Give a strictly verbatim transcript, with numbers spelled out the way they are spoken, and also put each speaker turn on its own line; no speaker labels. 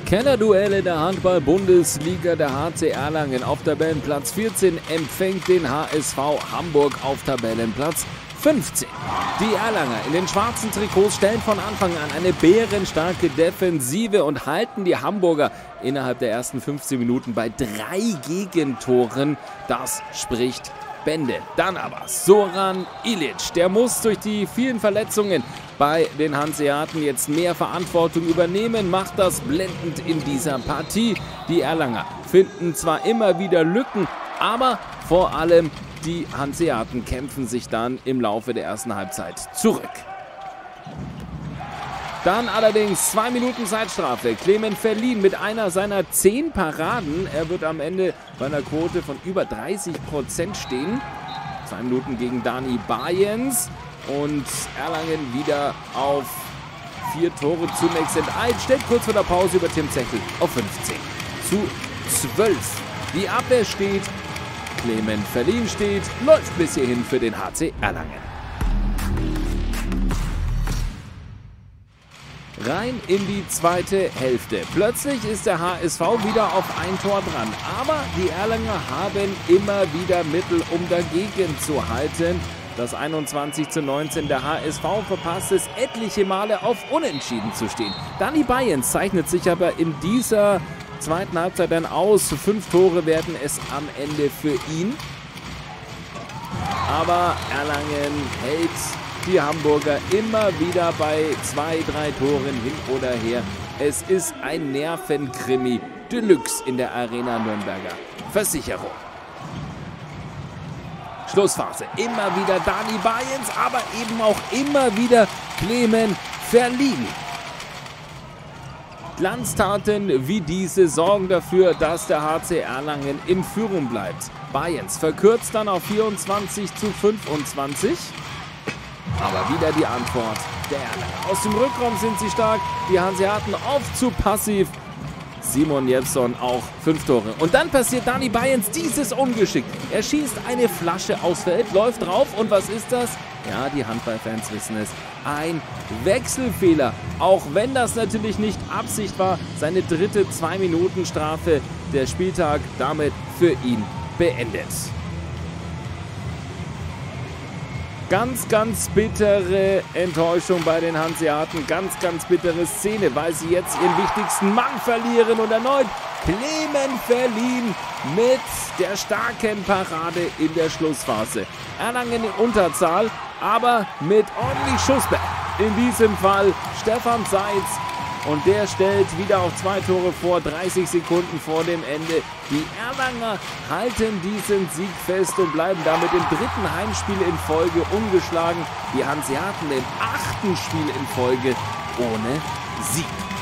Kellerduell in der Handball-Bundesliga. Der H C Erlangen auf Tabellenplatz vierzehn empfängt den H S V Hamburg auf Tabellenplatz fünfzehn. Die Erlanger in den schwarzen Trikots stellen von Anfang an eine bärenstarke Defensive und halten die Hamburger innerhalb der ersten fünfzehn Minuten bei drei Gegentoren. Das spricht Bände. Dann aber Zoran Ilic, der muss durch die vielen Verletzungen bei den Hanseaten jetzt mehr Verantwortung übernehmen, macht das blendend in dieser Partie. Die Erlanger finden zwar immer wieder Lücken, aber vor allem die Hanseaten kämpfen sich dann im Laufe der ersten Halbzeit zurück. Dann allerdings zwei Minuten Zeitstrafe. Clement Verlin mit einer seiner zehn Paraden. Er wird am Ende bei einer Quote von über dreißig Prozent stehen. Zwei Minuten gegen Dani Bayens. Und Erlangen wieder auf vier Tore zunächst enteilt. Stellt kurz vor der Pause über Tim Zechel auf fünfzehn zu zwölf. Die Abwehr steht. Clement Verlin steht. Läuft bis hierhin für den H C Erlangen. Rein in die zweite Hälfte. Plötzlich ist der H S V wieder auf ein Tor dran. Aber die Erlanger haben immer wieder Mittel, um dagegen zu halten. Das einundzwanzig zu neunzehn. Der H S V verpasst es etliche Male auf Unentschieden zu stehen. Dani Bayens zeichnet sich aber in dieser zweiten Halbzeit dann aus. Fünf Tore werden es am Ende für ihn. Aber Erlangen hält die Hamburger immer wieder bei zwei, drei Toren hin oder her. Es ist ein Nervenkrimi Deluxe in der Arena Nürnberger Versicherung. Schlussphase. Immer wieder Dani Bayens, aber eben auch immer wieder Clement Verlin. Glanztaten wie diese sorgen dafür, dass der H C Erlangen in Führung bleibt. Bayens verkürzt dann auf vierundzwanzig zu fünfundzwanzig. Aber wieder die Antwort der Erlanger. Aus dem Rückraum sind sie stark. Die Hanseaten oft zu passiv. Simon Jeppson auch fünf Tore. Und dann passiert Dani Bayens dieses Ungeschick. Er schießt eine Flasche aufs Feld, läuft drauf und was ist das? Ja, die Handballfans wissen es. Ein Wechselfehler. Auch wenn das natürlich nicht Absicht war. Seine dritte zwei-Minuten-Strafe. Der Spieltag damit für ihn beendet. Ganz, ganz bittere Enttäuschung bei den Hanseaten. Ganz, ganz bittere Szene, weil sie jetzt ihren wichtigsten Mann verlieren. Und erneut Clement Verlin mit der starken Parade in der Schlussphase. Erlangen in Unterzahl, aber mit ordentlich Schussberg. In diesem Fall Stefan Seitz. Und der stellt wieder auf zwei Tore vor, dreißig Sekunden vor dem Ende. Die Erlanger halten diesen Sieg fest und bleiben damit im dritten Heimspiel in Folge ungeschlagen. Die Hanseaten im achten Spiel in Folge ohne Sieg.